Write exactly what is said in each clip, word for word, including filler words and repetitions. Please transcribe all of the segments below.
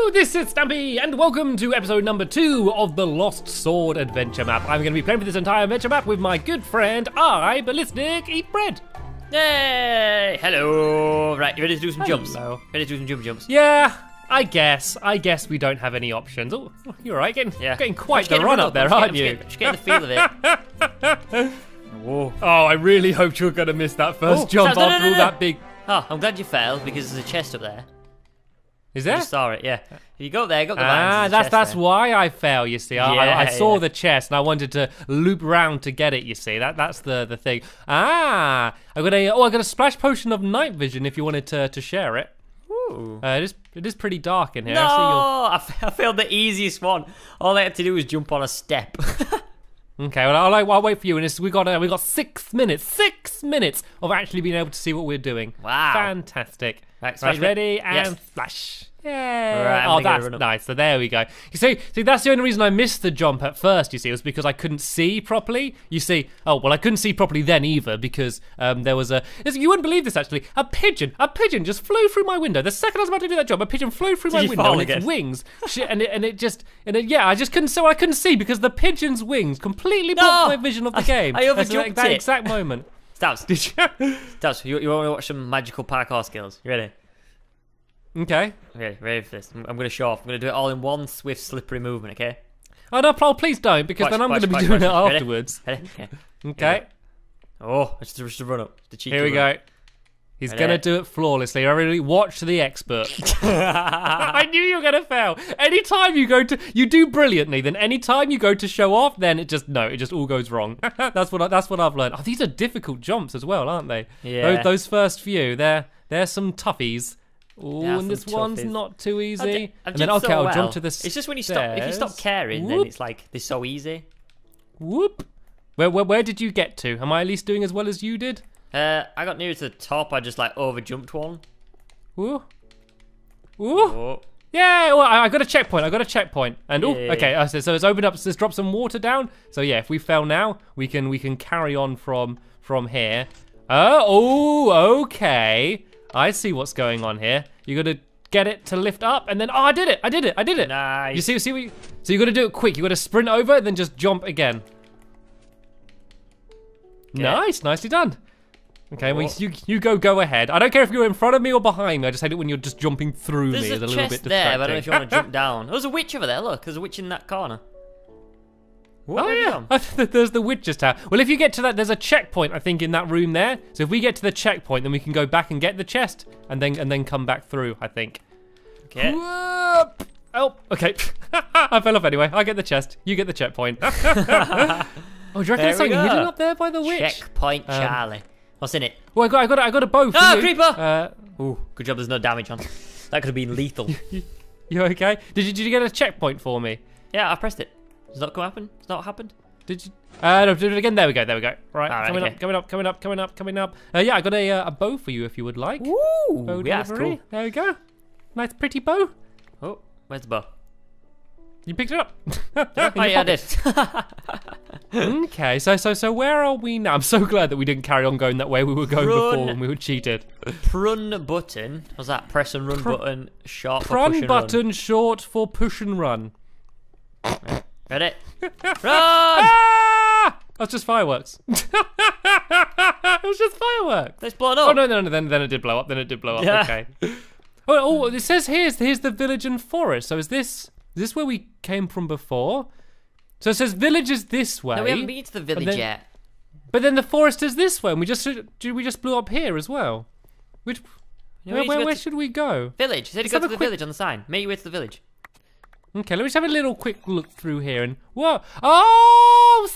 Hello, this is Stampy, and welcome to episode number two of the Lost Sword Adventure Map. I'm going to be playing for this entire adventure map with my good friend, I, Ballistic, Eat Bread. Yay! Hello! Right, you ready to do some Hello. jumps? Ready to do some jump jumps? Yeah, I guess. I guess we don't have any options. Oh, you're right, getting, Yeah. getting quite Just the getting run run up there, I'm aren't just you? getting- Just getting the feel of it. Whoa. Oh, I really hoped you were going to miss that first Oh, jump no, no, no, after all no. that big... Oh, I'm glad you fell because there's a chest up there. Is I there? just saw it, yeah. If you go there, go up the Ah, lines, there's a that's chest that's there. why I fell. You see, I, I, I Yeah, saw yeah. the chest and I wanted to loop round to get it. You see, that that's the the thing. Ah, I got a oh, I got a splash potion of night vision. If you wanted to to share it, Ooh. uh, it is it is pretty dark in here. No! I see you're- I, f- I failed the easiest one. All I had to do was jump on a step. Okay, well, I'll, I'll, I'll wait for you. And it's, we got uh, we got six minutes, six minutes of actually being able to see what we're doing. Wow. Fantastic. Right, splash Right, me. ready and Yes. splash. Yeah. Right, I'm oh, gonna get a that's run up. nice. So there we go. You see, see, that's the only reason I missed the jump at first. You see, was because I couldn't see properly. You see, oh well, I couldn't see properly then either because um, there was a. You wouldn't believe this actually. A pigeon, a pigeon just flew through my window. The second I was about to do that jump, a pigeon flew through Did my you window fall and again? its wings, shit, and it and it just and it, yeah, I just couldn't. So I couldn't see because the pigeon's wings completely blocked No! my vision of the I- game. I That's overjumped that, that it. exact moment. Stabs. Did you? Stabs, you, you want to watch some magical parkour skills? You ready? Okay. Ready, ready for this. I'm, I'm going to show off. I'm going to do it all in one swift, slippery movement, okay? Oh no, Paul, please don't because Watch, then I'm watch, going to be watch, doing watch. it Ready? afterwards. Ready? Okay. Okay. Oh, it's just a run up. The cheeky Here we run. go. He's Ready? gonna do it flawlessly. I really watch the expert. I knew you were gonna fail. Anytime you go to, you do brilliantly. Then anytime you go to show off, then it just no, it just all goes wrong. that's what I, that's what I've learned. Oh, these are difficult jumps as well, aren't they? Yeah. Those, those first few, they're they're some toughies. Oh, They are and this some one's toughies. not too I've easy. ju- I've and then done okay, so I'll well. jump to the It's just when you stop. If you stop stairs. caring, then Whoop. it's like they're so easy. Whoop. Where, where where did you get to? Am I at least doing as well as you did? Uh, I got near to the top. I just like over jumped one. Ooh. Ooh. Oh, Yeah, well, I I got a checkpoint. I got a checkpoint, and oh, Yeah. okay. uh, So, so it's opened up. So it's dropped some water down. So yeah, if we fell now, we can we can carry on from from here. Oh, oh, okay. I see what's going on here. You got to get it to lift up, and then oh, I did it. I did it. I did it. nice. You see, see, we. So you got to do it quick. You got to sprint over, then just jump again. Nice, nicely done. Okay, well, Oh. you you go go ahead. I don't care if you're in front of me or behind me. I just hate it when you're just jumping through There's me. a It's a little chest bit there, distracting. but I don't know if you want to jump down. There's a witch over there. Look, there's a witch in that corner. What Oh have you yeah, done? there's the Witcher's Tower. Well, if you get to that, there's a checkpoint I think in that room there. So if we get to the checkpoint, then we can go back and get the chest, and then and then come back through. I think. Okay. Whoop. Oh, okay. I fell off anyway. I get the chest. You get the checkpoint. oh, do you reckon There there's we something go. hidden up there by the witch? Checkpoint Um, Charlie. What's in it? Well, I got I got I got a bow for Ah, you. creeper! Uh, Ooh, good job. There's no damage on. That could have been lethal. you okay? Did you did you get a checkpoint for me? Yeah, I pressed it. Does that happen? It's not happened. Did you? Uh, no, do it again. There we go. There we go. Right, All right, coming okay. up, coming up, coming up, coming up, coming up. Uh, yeah, I got a uh, a bow for you if you would like. Ooh, Bow yeah, that's delivery. cool. There we go. Nice, pretty bow. Oh, where's the bow? You picked it up. Oh, In your yeah, I pocket. did. Okay, so so so where are we now? I'm so glad that we didn't carry on going that way we were going Run. before when we were cheated. Prun button. What's that? Press and run button. Short for push Prun and button short for push and run. Run. Ready? Run! Ah! That's just fireworks. it was just fireworks. Let's blow it up. Oh no, no, no, then then it did blow up. Then it did blow up. Yeah. Okay. Oh, oh, it says here's here's the village and forest. So is this is this where we came from before? So it says village is this way. No, we haven't been to the village then- yet. But then the forest is this way, and we just we just blew up here as well. Which No, we where need to where, go where to- should we go? Village. Said to Let's go have to a the quick- village on the sign. Make your way to the village. Okay, let me just have a little quick look through here and whoa! Oh,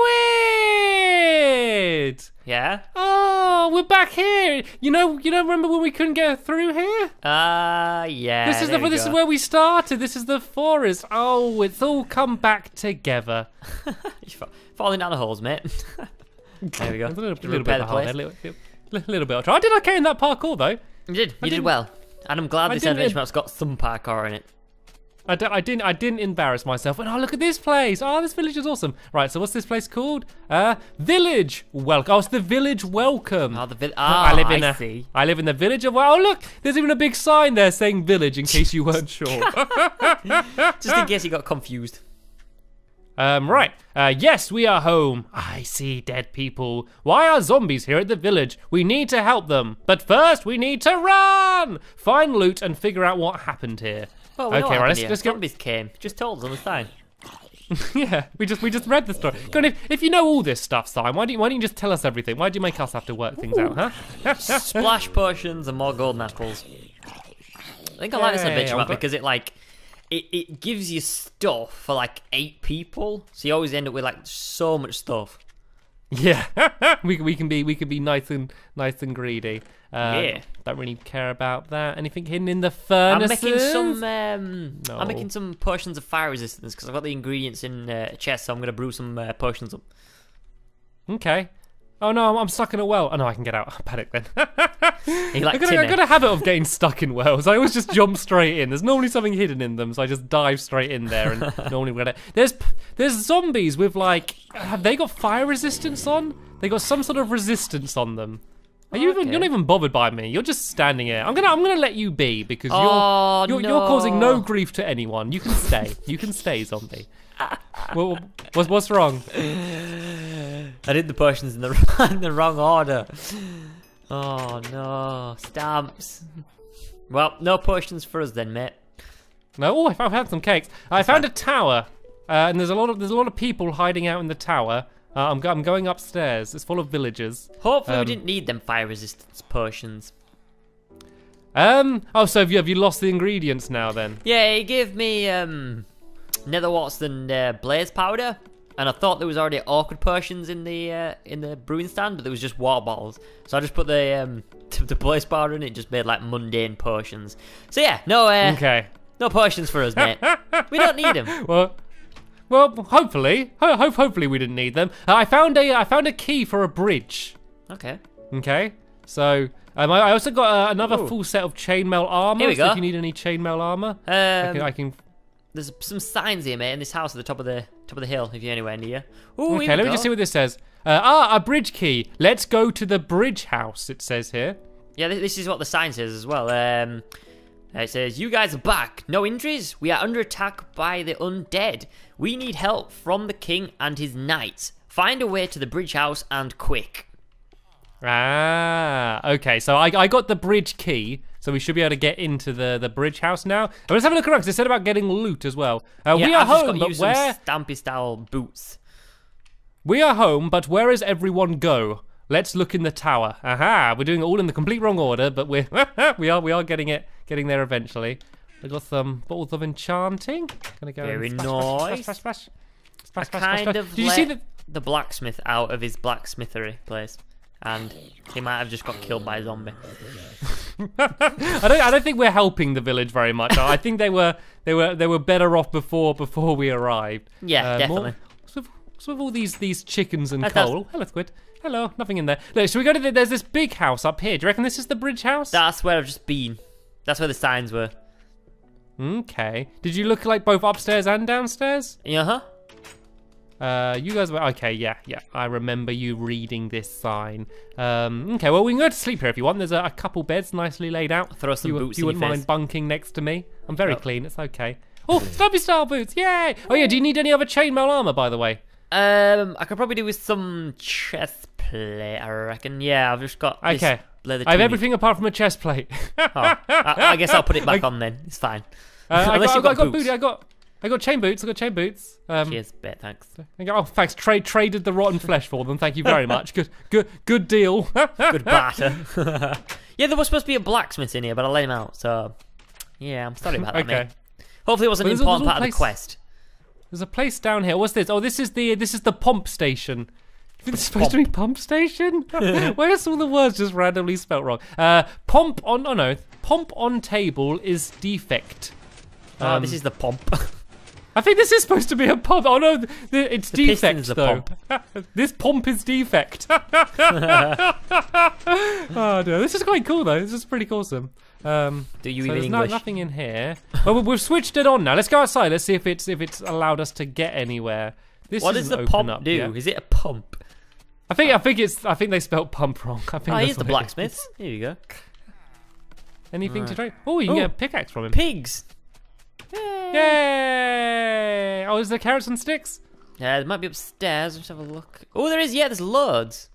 squid! Yeah? Oh, we're back here. You know, you don't remember when we couldn't get through here? Ah, uh, yeah. This is there the we this go. is where we started. This is the forest. Oh, it's all come back together. You're fa- falling down the holes, mate. There we go. A little, To little repair bit the of a hole place. there, little, little, little bit of try. Did I carry in that parkour though? You did. You did didn't- well. And I'm glad I this didn't- adventure map's got some parkour in it. I, d- I didn't I didn't embarrass myself. And oh, look at this place. Oh, this village is awesome. Right, so what's this place called? Uh, Village Welcome. Oh, it's the Village Welcome. Oh, the vi- ah, I live in I a, see. I live in the village of. Oh, look, there's even a big sign there saying village in case you weren't sure. Just in case you got confused. Um, right. Uh, yes, we are home. I see dead people. Why are zombies here at the village? We need to help them. But first, we need to run! Find loot and figure out what happened here. Well, we know what okay, right, happened let's, here. let's get... Zombies came. Just told us on the sign. yeah, we just we just read the story. Go on, if, if you know all this stuff, Simon, why don't you, why don't you just tell us everything? Why do you make us have to work things Ooh. out, huh? Splash potions and more golden apples. I think I like this Yay, adventure I'm map gl- because it like it, it gives you stuff for like eight people, so you always end up with like so much stuff. Yeah, we we can be we can be nice and nice and greedy. Um, Yeah. Don't really care about that. Anything hidden in the furnaces? I'm making some. Um, No. I'm making some potions of fire resistance because I've got the ingredients in uh, a chest, so I'm gonna brew some uh, potions up. Okay. Oh no, I'm, I'm stuck in a well. Oh no, I can get out. Panic then. You like I got, a, I Timmy. got a habit of getting stuck in wells. I always just jump straight in. There's normally something hidden in them, so I just dive straight in there and normally get it. There's there's zombies with like, have they got fire resistance on? They got some sort of resistance on them. Are you even? Okay. You're not even bothered by me. You're just standing here. I'm gonna I'm gonna let you be because you're Oh, you're, you're causing no. no grief to anyone. You can stay. You can stay, zombie. well, what's what's wrong? I did the potions in the in the wrong order. Oh no, stamps. Well, no potions for us then, mate. No, oh, I found, I found some cakes. I found a tower, uh, and there's a lot of there's a lot of people hiding out in the tower. Uh, I'm go- I'm going upstairs. It's full of villagers. Hopefully, Um, we didn't need them fire resistance potions. Um. Oh, so have you have you lost the ingredients now then? Yeah, he gave me um, nether warts and uh, blaze powder, and I thought there was already awkward potions in the uh, in the brewing stand, but there was just water bottles. So I just put the um, the blaze powder in. It just made like mundane potions. So yeah, no uh, Okay. no potions for us, mate. We don't need them. Well. Well, hopefully, ho- hope hopefully we didn't need them. Uh, I found a I found a key for a bridge. Okay. Okay, so um, I I also got uh, another Ooh. full set of chainmail armor. Here we so go. if you need any chainmail armor, Um, I can. I can There's some signs here, mate, in this house at the top of the top of the hill. If you're anywhere near. Ooh, Okay, here we let me go. just see what this says. Uh, ah, a bridge key. Let's go to the bridge house, it says here. Yeah, thi- this is what the sign says as well. Um, it says, "You guys are back. No injuries? We are under attack by the undead. We need help from the king and his knights. Find a way to the bridge house and quick." Ah, okay. So I, I got the bridge key, so we should be able to get into the, the bridge house now. And let's have a look around, because it said about getting loot as well. Uh, Yeah, we are I've just home, got to but use where... some Stampy style boots. We are home, but where is everyone go? Let's look in the tower. Aha, we're doing it all in the complete wrong order, but we're we are we are getting it getting there eventually. I got some bottles of enchanting. Gonna go Very and splash, nice. splash, splash, splash, splash, I splash, splash, kind splash. of Did you let see that? the blacksmith out of his blacksmithery place, and he might have just got killed by a zombie. I don't I don't think we're helping the village very much. I think they were they were they were better off before before we arrived. Yeah, Uh, definitely. More, what's, with, what's with all these these chickens and That's- coal? Hello, Squid. Hello, nothing in there. Look, should we go to the, there's this big house up here. Do you reckon this is the bridge house? That's where I've just been. That's where the signs were. Okay. Did you look like both upstairs and downstairs? Uh huh. Uh, you guys were okay. Yeah, yeah. I remember you reading this sign. Um, okay. Well, we can go to sleep here if you want. There's a, a couple beds nicely laid out. Throw some you, boots You in wouldn't your mind face. bunking next to me. I'm very Oh. clean. It's okay. Oh, Stubby style boots! Yay! Oh yeah. Do you need any other chainmail armor, by the way? Um, I could probably do with some chest plate, I reckon. Yeah, I've just got this Okay. leather I have tunic. everything apart from a chest plate. Oh, I, I guess I'll put it back I- on then. It's fine. Uh, I Unless got, you've I got, got I got boots. booty. I got. I got chain boots. I got chain boots. Um, Cheers, bet, thanks. I go, oh, thanks. Trade traded the rotten flesh for them. Thank you very much. Good, good, good deal. Good barter. Yeah, there was supposed to be a blacksmith in here, but I let him out, so... Yeah, I'm sorry about that, Okay. mate. Hopefully it was an Well, there's a important little part of the place- quest. There's a place down here. What's this? Oh, this is the this is the pump station. It's supposed to be pump station. Why are all the words just randomly spelt wrong? Uh, pomp on. Oh no, pomp on table is defect. Oh, Um, this is the pomp. I think this is supposed to be a pump. Oh no, the, the, it's The defect piston's the though. pump. This pump is defect. Oh no, this is quite cool though. This is pretty awesome. Um, Do you so even there's no, English? nothing in here. Well, we've switched it on now. Let's go outside. Let's see if it's if it's allowed us to get anywhere. This What does isn't the open pump up do? yet. Is it a pump? I think I think it's I think they spelled pump wrong. I think Oh, that's here's the what it blacksmith. is. Here you go. Anything to Right. trade? Oh, you can Oh. get a pickaxe from him. Pigs. Yay! Oh, is there carrots and sticks? Yeah, there might be upstairs. Let's have a look. Oh, there is. Yeah, there's loads.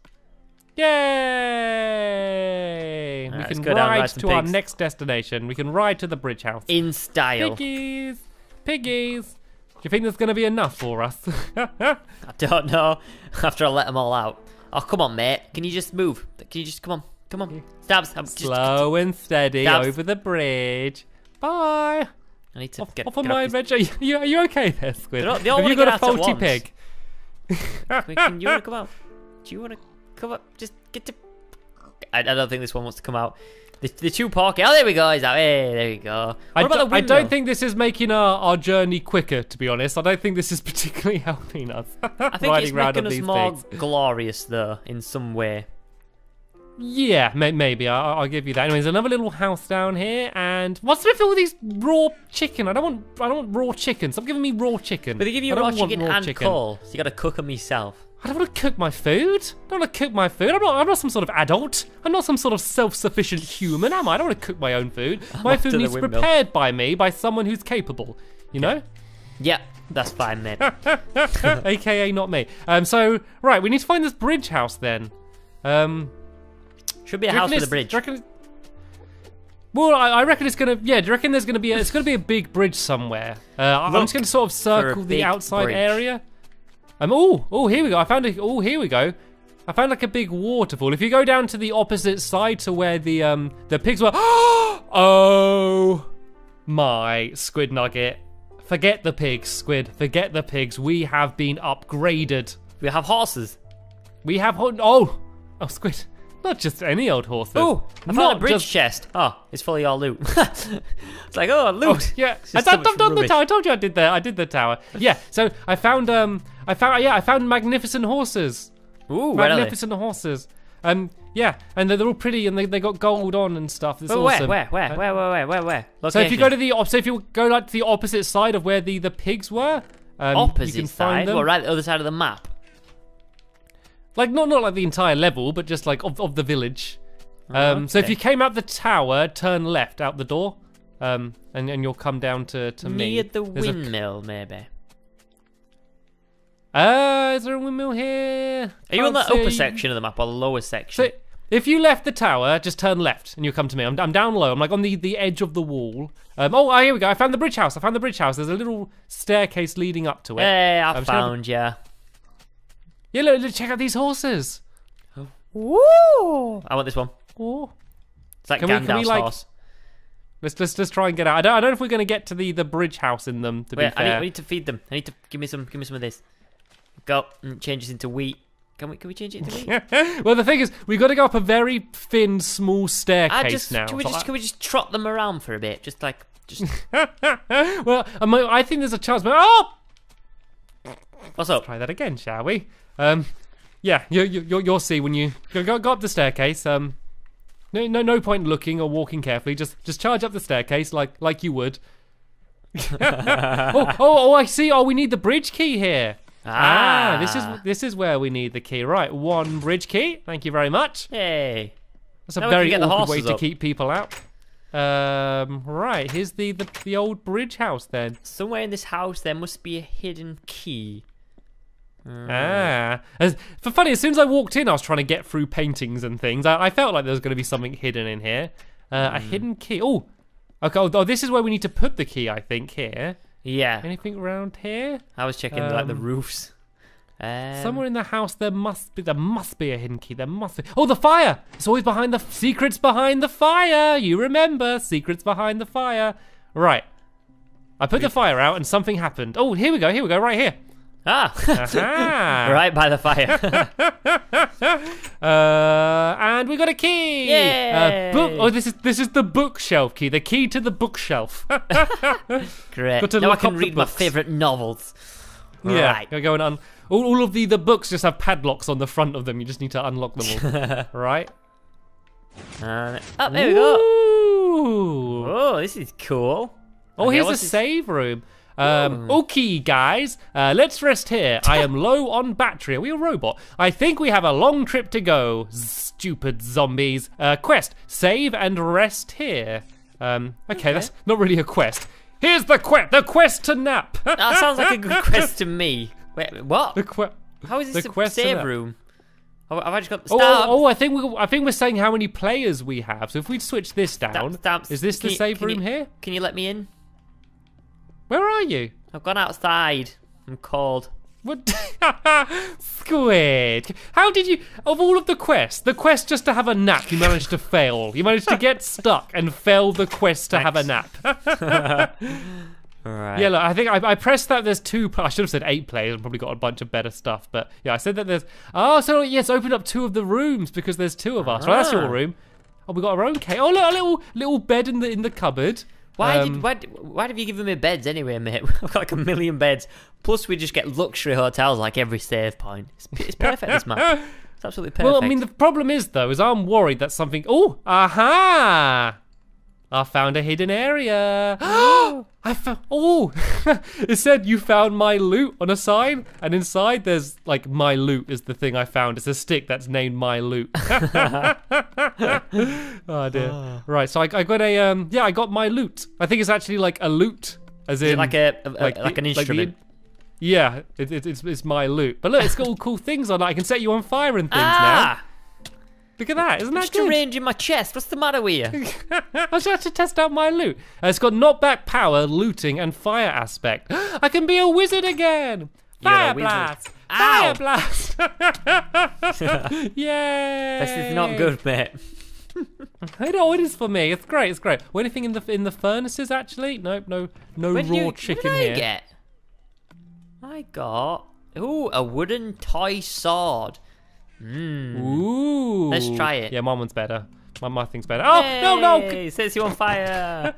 Yay! Alright, we let's can go down and ride ride some to our pigs. next destination. We can ride to the bridge house. In style. Piggies! Piggies! Do you think there's going to be enough for us? I don't know. After I let them all out. Oh, come on, mate. Can you just move? Can you just come on? Come on. Stabs. I'm just, Slow and steady Stabs. over the bridge. Bye! I need to Off, get, off on get my off this- adventure. Are you, are you okay there, Squid? They all- they all Have you wanna got a get out at faulty once. pig? Quick, can you want to come out? Do you want to come up? Just get to... I, I don't think this one wants to come out. The, the two porky. Oh, there we go. He's out. Hey, there we go. What I, about do, the I windmill? don't think this is making our, our journey quicker, to be honest. I don't think this is particularly helping us. I think riding it's round making on us these more pigs. glorious, though, in some way. Yeah, may, maybe. I, I'll give you that. Anyways, another little house down here, and what's with all these raw chicken? I don't want. I don't want raw chicken. Stop giving me raw chicken. But they give you I don't raw want chicken raw and chicken. coal, so you got to cook them yourself. I don't want to cook my food. I don't want to cook my food. I'm not. I'm not some sort of adult. I'm not some sort of self-sufficient human, am I? I don't want to cook my own food. my off to food the needs windmill. prepared by me, by someone who's capable. You know. Yeah, that's fine, mate. A K A not me. Um. So right, we need to find this bridge house then. Um. Should be a do you house reckon with a it's- bridge. do you reckon it's- Well, I, I reckon it's gonna. Yeah, do you reckon there's gonna be? A, it's gonna be a big bridge somewhere. Uh, I'm Look just gonna sort of circle the big outside bridge. area. Um. Oh, oh, here we go. I found a. Oh, here we go. I found like a big waterfall. If you go down to the opposite side to where the um the pigs were. Oh my squid nugget! Forget the pigs, squid. Forget the pigs. We have been upgraded. We have horses. We have ho- oh oh squid. Not just any old horses. Oh, I found Not a bridge just- chest. Oh, it's full of your loot. It's like, oh, Oh, loot. yeah, It's I, just so I, much I've done the rubbish. tower. I told you I did the. I did the tower. Yeah. So I found um. I found yeah. I found magnificent horses. Ooh, where are they? Magnificent horses. Um. Yeah, and they're, they're all pretty, and they, they got gold on and stuff. It's But where, awesome. where, where, Uh, where, where, where, where, where? So if you go Location. to the op- so if you go like to the opposite side of where the the pigs were, um, opposite you can side, find them. what, right at the other side of the map? Like not not like the entire level, but just like of, of the village. Um, So if okay. you came out the tower, turn left out the door, um, and and you'll come down to to me. Near the There's a- windmill, maybe. Uh, is there a windmill here? Are you on Can't the upper see. section of the map or the lower section? So if you left the tower, just turn left and you'll come to me. I'm, I'm down low. I'm like on the, the edge of the wall. Um, oh, ah, here we go. I found the bridge house. I found the bridge house. There's a little staircase leading up to it. Hey, I I'm just gonna- found ya. Yeah, look, look, check out these horses. Woo! I want this one. Oh. It's like Can we- can we, Gandalf's like- horse. Let's let's just try and get out. I don't, I don't know if we're gonna get to the, the bridge house in them. To Wait, be I need, fair. we need to feed them. I need to give me some. Give me some of this. Go and change this into wheat. Can we? Can we change it into wheat? Well, the thing is, we've got to go up a very thin, small staircase I just. now. Can we So just? I- Can we just trot them around for a bit? Just like. Just. well, I, might- I think there's a chance. But oh, What's up? try that again, shall we? Um, yeah, you, you, you'll, you'll see when you go, go, go up the staircase. Um, no, no, no point looking or walking carefully. Just, just charge up the staircase like, like you would. oh, oh, oh! I see. Oh, we need the bridge key here. Ah, this is this is where we need the key. Right, one bridge key. Thank you very much. Hey. That's a Now we can very get the awkward way horses to up. keep people out. Um, right, here's the, the the old bridge house then. Somewhere in this house there must be a hidden key. Ah, as, for funny, as soon as I walked in, I was trying to get through paintings and things. I, I felt like there was going to be something hidden in here. Uh, A hidden key. Oh, okay. Oh, oh, this is where we need to put the key. I think here. Yeah. Anything around here? I was checking like the Um, roofs. Um, Somewhere in the house there must be. There must be a hidden key. There must be. Oh, the fire! It's always behind the secrets behind the fire. You remember secrets behind the fire, right? I put the fire out and something happened. Oh, here we go. Here we go. Right here. Ah, Aha. right by the fire. uh, and we got a key. Yay! Uh, book. Oh, this is this is the bookshelf key. The key to the bookshelf. Great. Got to Now I look can up the read my books. favourite novels. Yeah, Right. you're going on. All, all of the the books just have padlocks on the front of them. You just need to unlock them all. Right. Uh, oh, there we go. Ooh. Oh, this is cool. Oh, Okay, here's a what's this? save room. Um, okay, guys, uh, let's rest here. I am low on battery. Are we a robot? I think we have a long trip to go. Stupid zombies. Uh, quest: save and rest here. Um, okay, Okay. that's not really a quest. Here's the quest. The quest to nap. That sounds like a good quest to me. Wait, what? The que- How is this the a quest to save that. room? Oh, have I just got Oh, stamp? oh, oh, I think we I think we're saying how many players we have. So if we switch this down, Stamp, stamps. is this Can the you- save can room you- here? Can you let me in? Where are you? I've gone outside. I'm cold. What? Squid. How did you, of all of the quests, the quest just to have a nap, you managed to fail. You managed to get stuck and fail the quest to have a nap. Alright. Yeah, look, I think I, I pressed that there's two, pl- I should have said eight players and probably got a bunch of better stuff. But yeah, I said that there's, oh, so yes, opened up two of the rooms because there's two of us. Right, that's your Ah. room. Oh, we got our own cake. Oh, look, a little little bed in the in the cupboard. Why Um, did why, why have you given me beds anyway, mate? I've got like a million beds. Plus, we just get luxury hotels like every save point. It's, it's perfect. This map. It's absolutely perfect. Well, I mean, the problem is though, is I'm worried that something. Oh, aha! I found a hidden area. I found. Oh, it said you found my loot on a sign, and inside there's like my loot is the thing I found. It's a stick that's named my loot. Oh dear. Right, so I, I got a um. Yeah, I got my loot. I think it's actually like a loot, as Is in it like a, a like, the- an the- instrument? yeah, it, it, it's it's my loot. But look, it's got all cool things on it. I can set you on fire and things now. ah, Look at that, isn't that just good? a range in my chest. What's the matter with you? I was trying to test out my loot. Uh, it's got knockback power, looting, and fire aspect. I can be a wizard again. You're a Fire wizard. blast! Ow. Fire blast! Yay! This is not good, mate. I know it is for me. It's great. It's great. Well, anything in the in the furnaces actually? Nope. No. No What did raw you, chicken what did I here. get? I got ooh a wooden toy sword. Mmm. Ooh. Let's try it. Yeah, my one's better. My my thing's better. Oh no no! It sets you on fire.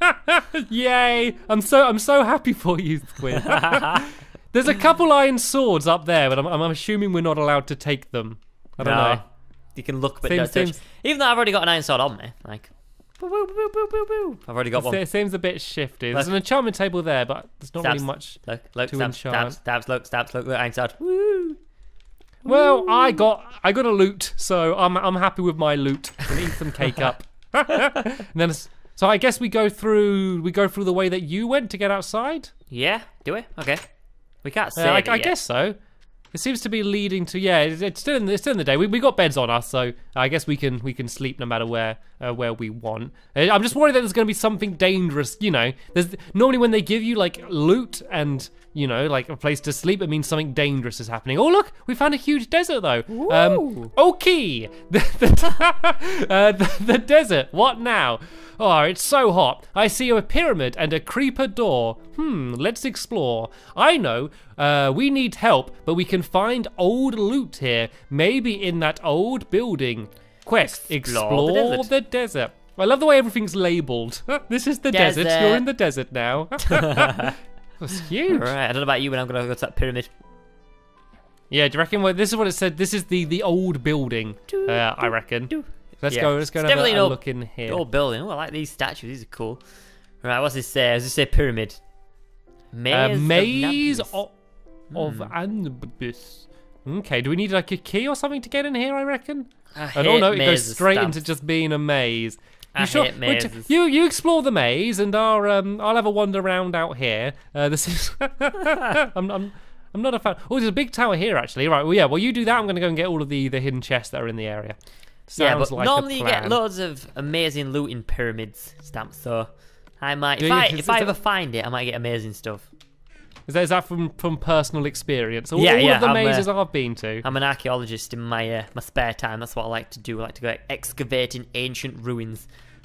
Yay! I'm so I'm so happy for you, Squid. There's a couple iron swords up there, but I'm, I'm assuming we're not allowed to take them. I don't No. know. You can look but Seems- not touch. seems- Even though I've already got an iron sword on me, like, boo, boo, boo, boo, boo, boo. I've already got one. It seems a bit shifty. There's Look. an enchantment table there, but there's not Stabs. really much. Look, look, to stabs, enchant. stabs, stabs, look, stabs, look, look, iron sword. Woo. Well, I got I got a loot, so I'm I'm happy with my loot. And eat some cake up. And then it's- so I guess we go through we go through the way that you went to get outside. Yeah, do we? Okay. We can't save Yeah, I, it I yet. guess so. It seems to be leading to yeah. It's, it's still in the, it's still in the day. We we got beds on us, so I guess we can we can sleep no matter where uh, where we want. Uh, I'm just worried that there's going to be something dangerous. You know, there's normally when they give you like loot and you know like a place to sleep, it means something dangerous is happening. Oh look, we found a huge desert though. Um, okay, the the, uh, the the desert. What now? Oh, it's so hot. I see a pyramid and a creeper door. Hmm, let's explore. I know, uh, we need help, but we can find old loot here. Maybe in that old building. Quest, explore, Explore the the, desert. desert. I love the way everything's labelled. This is the desert. Desert. You're in the desert now. That's huge. Right, I don't know about you, but I'm gonna go to that pyramid. Yeah, do you reckon? Well, this is what it said. This is the the old building. Uh, I reckon. Let's Yeah. go. Let's go It's and have definitely a, an a old- look in here. Old building. Oh, I like these statues. These are cool. Right, what's this say? Does this say pyramid? Maze, Uh, of maze Nabis. of, of Anubis. Okay, do we need like a key or something to get in here? I reckon. I, I don't hate know. It goes mazes, straight stamps. into just being a maze. You I sure? hate Wait, mazes. you you explore the maze, and I'll um I'll have a wander around out here. Uh, this is I'm I'm I'm not a fan. Oh, there's a big tower here actually. Right. Well, yeah. Well, you do that. I'm gonna go and get all of the the hidden chests that are in the area. Sounds Yeah, but like normally a you plan. get loads of amazing loot in pyramids, stamps. So I might, Do if you? I Is- if is I that- ever find it, I might get amazing stuff. Is that, is that from from personal experience? All, Yeah, all yeah, of the I'm, mazes uh, I've been to. I'm an archaeologist in my uh, my spare time. That's what I like to do. I like to go excavating ancient ruins.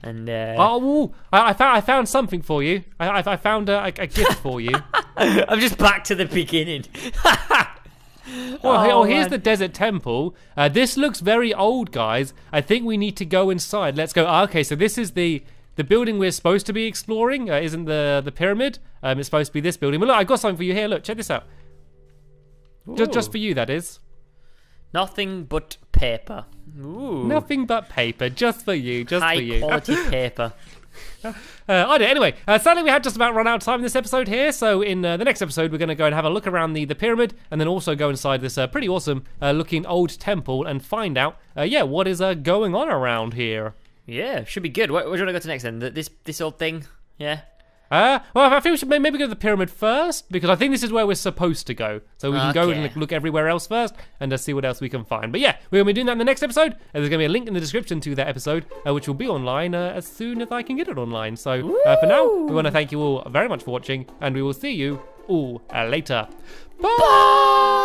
And uh, Oh, ooh, I, I found I found something for you. I I, I found a, a, a gift for you. I'm just back to the beginning. Oh, hey- oh, here's man. the desert temple. Uh, this looks very old, guys. I think we need to go inside. Let's go. Ah, okay, so this is the the building we're supposed to be exploring. Uh, isn't the the pyramid? Um, it's supposed to be this building. But look, I got something for you here. Look, check this out. Just just Ooh. for you, that is. Nothing but paper. Ooh. Nothing but paper, just for you, just High for you. quality paper. Uh, I don't. Anyway, uh, sadly we had just about run out of time in this episode here. So in uh, the next episode, we're going to go and have a look around the, the pyramid, and then also go inside this uh, pretty awesome uh, looking old temple and find out, uh, yeah, what is uh, going on around here. Yeah, should be good. Where, where do you want to go to next then? The- This this old thing? Yeah. Uh, well, I think we should may- maybe go to the pyramid first, because I think this is where we're supposed to go. So we can go and Okay. like, look everywhere else first, and uh, see what else we can find. But yeah, we're going to be doing that in the next episode, and there's going to be a link in the description to that episode, uh, which will be online uh, as soon as I can get it online. So uh, for now, we want to thank you all very much for watching, and we will see you all uh, later. Bye!